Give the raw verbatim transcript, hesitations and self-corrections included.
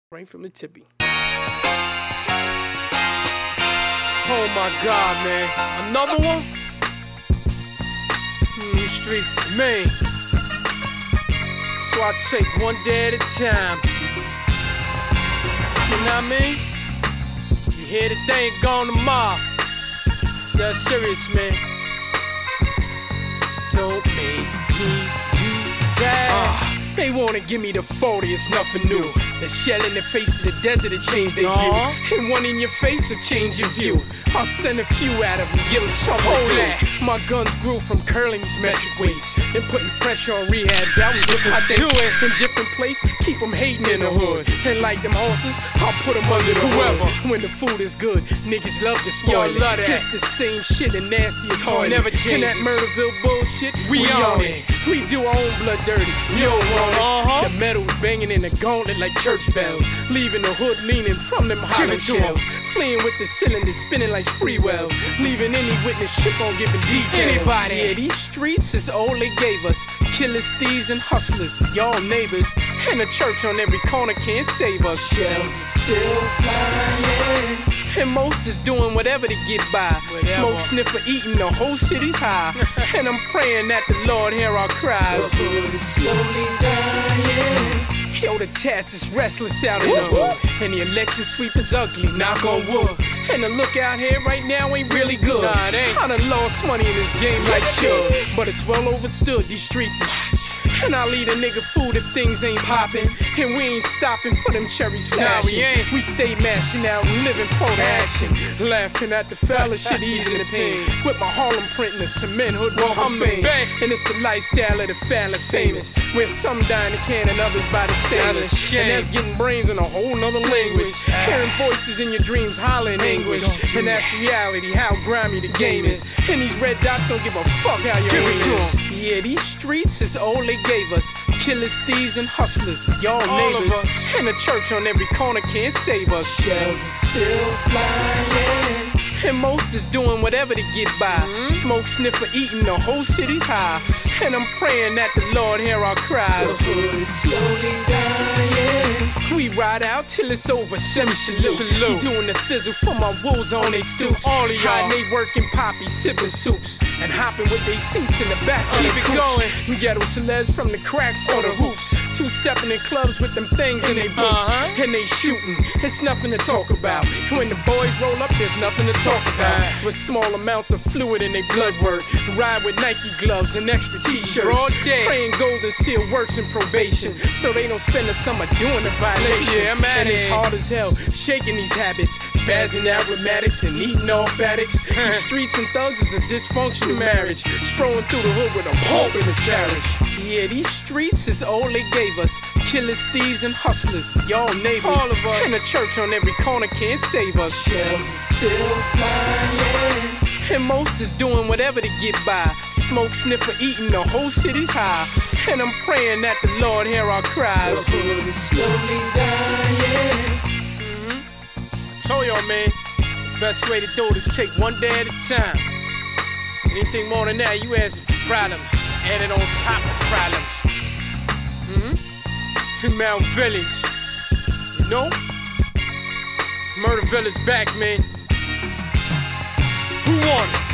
Right from the tippy. Oh my God, man. Another one? Mm, these streets is mean. So I take one day at a time. You know what I mean? You hear today and gone tomorrow. It's that serious, man. Don't make me do that. Uh. They wanna give me the forty, it's nothing new. The shell in the face of the desert to change their view. And one in your face will change your view. I'll send a few at them and give them something to do. My guns grew from curling these metric weights and putting pressure on rehabs out in different I states. Do it in different plates, keep them hating in the hood. And like them horses, I'll put them under the whoever. When the food is good, niggas love to spoil it. Love that. It's the same shit and nasty as toilet. Never changes. And that Murderville bullshit, we, we on it. it. We do our own blood dirty. You don't want it. Uh-huh. The metal's banging in the gauntlet like church bells. Leaving the hood leaning from them hollow shells. Fleeing with the cylinders spinning like spree wells. Leaving any witness ship on giving details. Anybody. Yeah, these streets is all they gave us. Killers, thieves, and hustlers, y'all neighbors. And a church on every corner can't save us. Shells are still flying. And most is doing whatever to get by. Whatever. Smoke, sniffer, eating, the whole city's high. And I'm praying that the Lord hear our cries. The hood is slowly dying. Yo, the task is restless out in the hood. And the election sweep is ugly, knock on wood. And the look out here right now ain't really good. Nah, it ain't. I done lost money in this game like sure. But it's well overstood, these streets is. And I'll eat a nigga food if things ain't poppin'. And we ain't stopping for them cherries flashing. Nah, we ain't. We stay mashing out and living for the action. Laughing at the fella shit, easing the pain. With my Harlem print in the cement hood walk of fame. And it's the lifestyle of the fallin' famous. Where some die in the can and others by the stainless. And that's getting brains in a whole nother language. Hearing voices in your dreams hollering anguish. And that's reality, how grimy the game is. And these red dots don't give a fuck how you aim is. Yeah, these streets is all they gave us. Killers, thieves, and hustlers, y'all neighbors. And a church on every corner can't save us. Shells are still flying. And most is doing whatever to get by. Mm-hmm. Smoke, sniffer, eating, the whole city's high. And I'm praying that the Lord hear our cries. The hood is slowly dying. We ride out till it's over, semi-salute. We doing the fizzle for my wolves on they stoops. All of y'all, they working poppy, sipping soups. And hopping with they seats in the back. Keep it going. And ghetto celebs from the cracks or the hoops. Two-stepping in clubs with them things in they boots. Uh-huh. And they shooting, it's nothing to talk about. When the boys roll up, there's nothing to talk about. Uh, with small amounts of fluid in they blood work. Ride with Nike gloves and extra t-shirts. Praying golden seal works in probation. So they don't spend the summer doing the violation. Yeah, I'm at and it. It's hard as hell, shaking these habits. Spazzing out with Maddox and eating off addicts. These streets and thugs is a dysfunctional marriage. Strolling through the hood with a pump in the carriage. Yeah, these streets is all they gave us. Killers, thieves, and hustlers, y'all neighbors. All of us. And a church on every corner can't save us. Shells are still flying. And most is doing whatever to get by. Smoke, sniffer, eating, the whole city's high. And I'm praying that the Lord hear our cries. The hood is slowly dying. Mm-hmm. I told y'all, man, the best way to do it is take one day at a time. Anything more than that, you asking for problems. Add it on top of problems. Mm-hmm. Mount Village. You know? Murderville is back, man. Who won it?